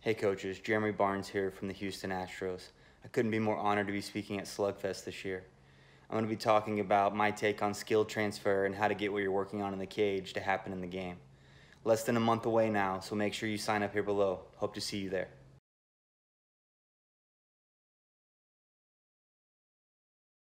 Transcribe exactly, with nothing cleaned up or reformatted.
Hey coaches, Jeremy Barnes here from the Houston Astros. I couldn't be more honored to be speaking at Slugfest this year. I'm going to be talking about my take on skill transfer and how to get what you're working on in the cage to happen in the game. Less than a month away now, so make sure you sign up here below. Hope to see you there.